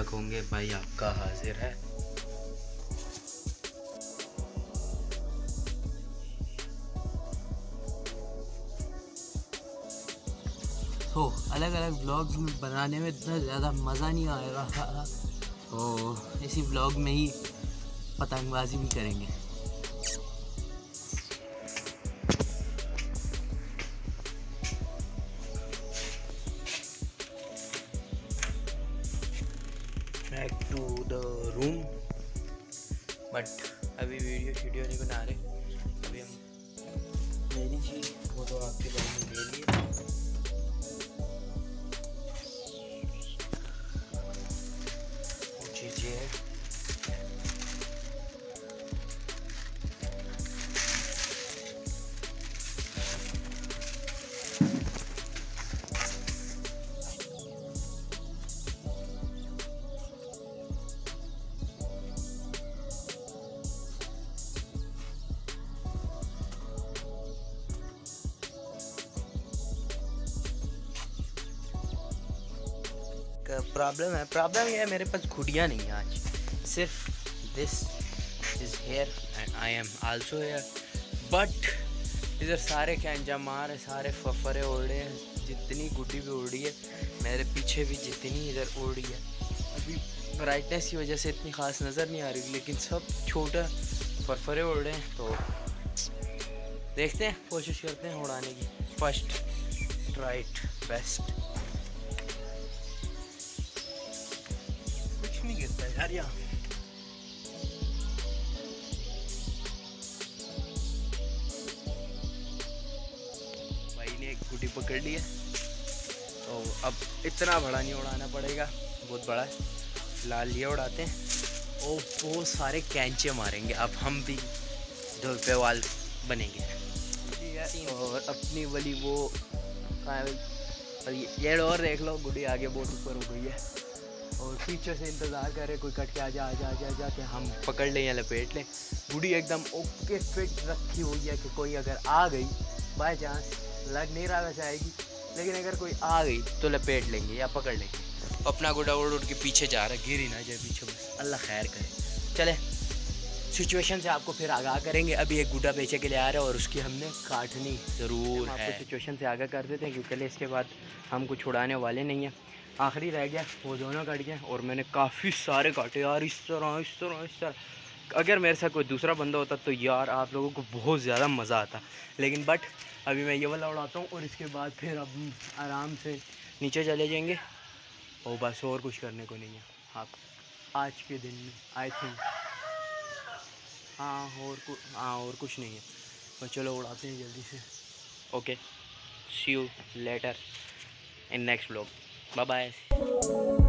तक होंगे भाई आपका हाजिर है। तो अलग अलग व्लॉग्स में बनाने में इतना ज़्यादा मज़ा नहीं आएगा, तो इसी व्लॉग में ही पतंगबाजी भी करेंगे। Back to the room, but अभी वीडियो नहीं बना रहे। अभी हम ले लीजिए, वो तो आपके बारे में ले लिए। वो चीज़ें है प्रॉब्लम ये है, मेरे पास घुड़ियाँ नहीं है आज। सिर्फ this is here and I am also here, but इधर सारे कैंजा मार है, सारे फफरे उड़े हैं। जितनी गुड्डी भी उड़ी है मेरे पीछे भी जितनी इधर उड़ी है। अभी ब्राइटनेस की वजह से इतनी ख़ास नज़र नहीं आ रही, लेकिन सब छोटा फरफरे उड़ रहे हैं। तो देखते हैं, कोशिश करते हैं उड़ाने की। First tried best. कुछ नहीं गिरता यार यहाँ। भाई ने एक गुड्डी पकड़ ली है, तो अब इतना बड़ा नहीं उड़ाना पड़ेगा, बहुत बड़ा है। फिलहाल ये उड़ाते हैं और बहुत सारे कैंचे मारेंगे। अब हम भी धोपे वाल बनेंगे। और अपनी वाली वो ये और देख लो, गुड्डी आगे बहुत ऊपर हो गई है और पीछे से इंतज़ार करे कोई कट के आ जा के हम पकड़ लें या लपेट लें। गुड्डी एकदम ओके फिट रखी हुई है कि कोई अगर आ गई, बाय चांस लग नहीं रहा वैसे आएगी, लेकिन अगर कोई आ गई तो लपेट लेंगे या पकड़ लेंगे। अपना गुड्डा उड़ के पीछे जा रहा है, गिर ही ना जाए पीछे, बस अल्लाह खैर करे। चले सिचुएशन से आपको फिर आगाह करेंगे। अभी एक गुड्डा बेचे के लिए आ रहा है और उसकी हमने काटनी ज़रूर है। आपको सिचुएशन से आगाह कर देते हैं क्योंकि इसके बाद हम कुछ उड़ाने वाले नहीं हैं। आखिरी रह गया, वो दोनों कट गए और मैंने काफ़ी सारे काटे यार, इस तरह। अगर मेरे साथ कोई दूसरा बंदा होता तो यार आप लोगों को बहुत ज़्यादा मज़ा आता, लेकिन बट अभी मैं ये वाला उड़ाता हूँ और इसके बाद फिर अब आराम से नीचे चले जाएंगे और बस और कुछ करने को नहीं है आप आज के दिन में, आई थिंक। और कुछ नहीं है, तो चलो उड़ाते हैं जल्दी से। Okay, see you later in next vlog, bye bye.